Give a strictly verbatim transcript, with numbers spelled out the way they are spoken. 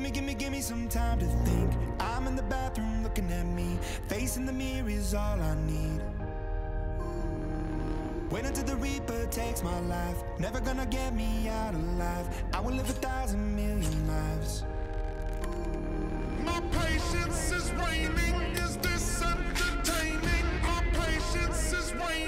Gimme, gimme, gimme some time to think. I'm in the bathroom looking at me. Facing the mirror is all I need. Wait until the Reaper takes my life. Never gonna get me out alive. I will live a thousand million lives. My patience is waning. Is this entertaining? My patience is waning.